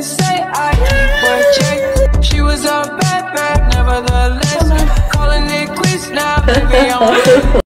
didn't say I keep a check. She was a bad, nevertheless. Calling it quits now, baby, I'm